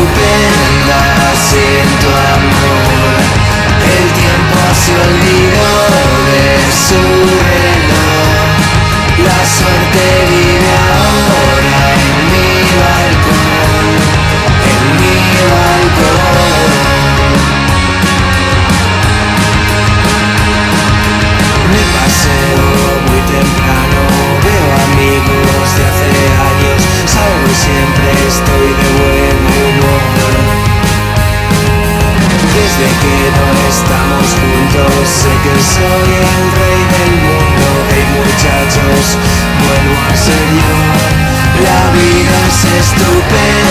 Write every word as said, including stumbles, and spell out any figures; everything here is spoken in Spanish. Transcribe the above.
estupenda sin tu amor. El tiempo se olvidó de su reloj. La suerte vive ahora en mi balcón, en mi balcón. Me paseo muy temprano, veo amigos de hace años, salgo y siempre estoy de buen humor. Desde que no estamos juntos sé que soy el rey del mundo. Hey muchachos, vuelvo a ser yo. La vida es estupenda